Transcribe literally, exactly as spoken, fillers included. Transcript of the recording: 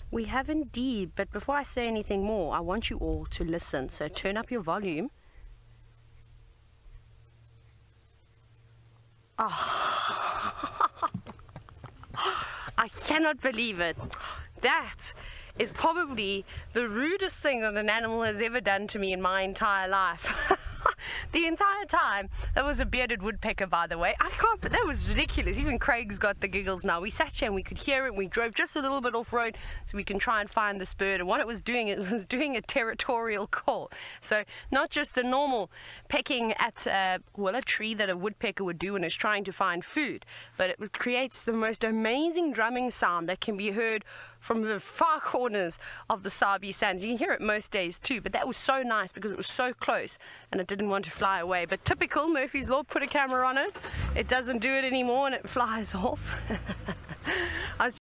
We have indeed, but before I say anything more, I want you all to listen. So turn up your volume. Oh. I cannot believe it. That is probably the rudest thing that an animal has ever done to me in my entire life. The entire time. That was a bearded woodpecker, by the way. I can't, but that was ridiculous. Even Craig's got the giggles now. We sat here and we could hear it. We drove just a little bit off road so we can try and find this bird. And what it was doing, it was doing a territorial call. So not just the normal pecking at uh, well, a tree that a woodpecker would do when it's trying to find food, but it creates the most amazing drumming sound that can be heard from the far corners of the Sabi Sands. You can hear it most days too, but that was so nice because it was so close and it didn't want to fly away. But typical Murphy's Law, put a camera on it, it doesn't do it anymore and it flies off. I was